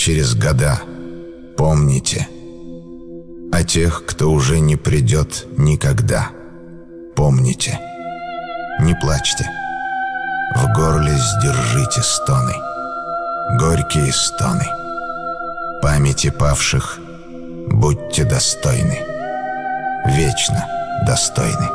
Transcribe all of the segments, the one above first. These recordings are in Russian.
через года, помните. О тех, кто уже не придет никогда, помните. Не плачьте, в горле сдержите стоны, горькие стоны. Памяти павших будьте достойны, вечно достойны.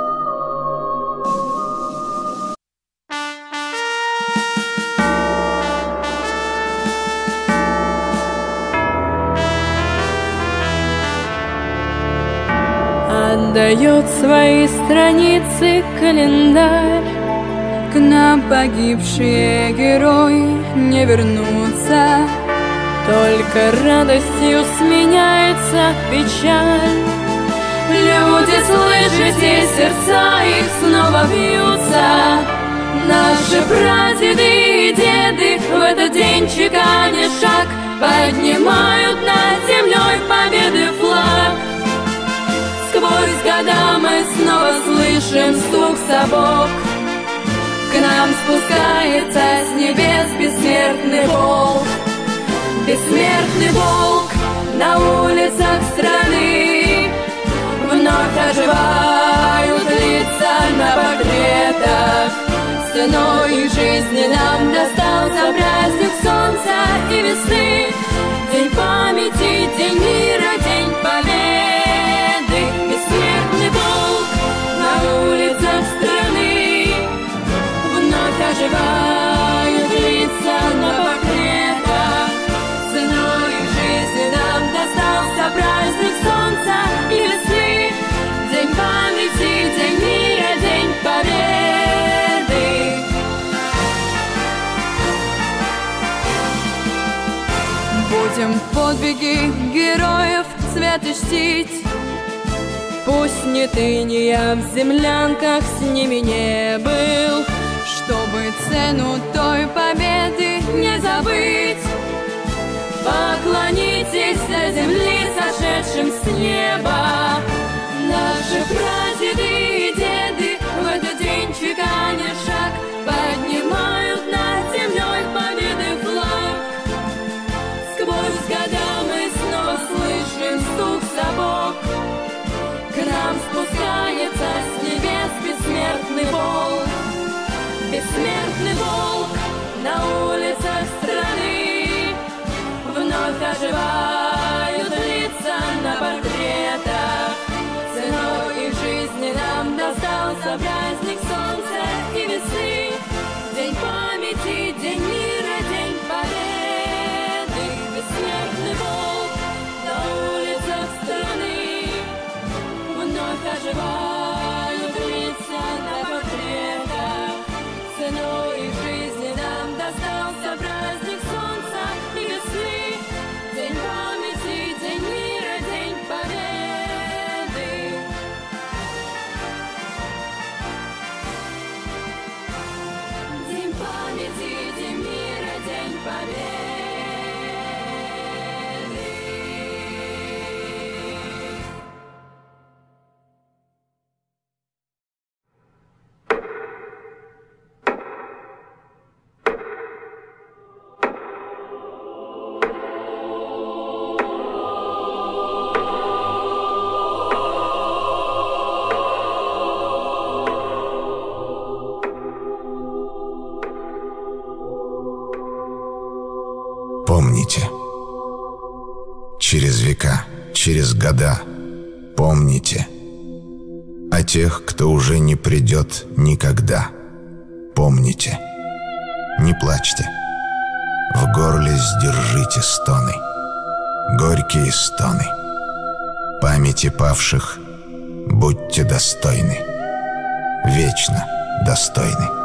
Отдает свои страницы календарь. К нам погибшие герои не вернутся, только радостью сменяется печаль. Люди, слышите, сердца их снова бьются. Наши прадеды и деды в этот день чеканя шаг поднимают над землей победы флаг. Сквозь года мы снова слышим стук сапог. К нам спускается с небес бессмертный волк. Бессмертный волк на улицах страны. Вновь оживают лица на портретах. Ценой жизни нам достался праздник солнца и весны. День памяти, день мира, день победы. Бессмертный волк на улицах страны. Вновь оживают лица на портретах. Ценой жизни нам достался праздник солнца и весны. День памяти, день мира, день победы. Будем подвиги героев цветы чтить. Пусть не ты, не я в землянках с ними не был, чтобы цену той победы не забыть. Поклонитесь до земли сошедшим с неба. Наши прадеды и деды в этот день чеканя шаг поднимают над землей победы флаг. Сквозь года мы снова слышим стук сапог. К нам спускается с небес бессмертный волк. Бессмертный волк на улицах страны. Вновь оживают лица на портретах. Ценой их жизни нам достался праздник солнца и весны. День памяти, день мира, день победы. Бессмертный волк на улицах страны. Вновь оживают лица на портретах. Ценой их жизни нам достался праздник солнца и весны. День памяти, день мира, день победы. День памяти, день мира, день победы. Помните. Через века, через года, помните. О тех, кто уже не придет никогда, помните. Не плачьте, в горле сдержите стоны, горькие стоны. Памяти павших будьте достойны, вечно достойны.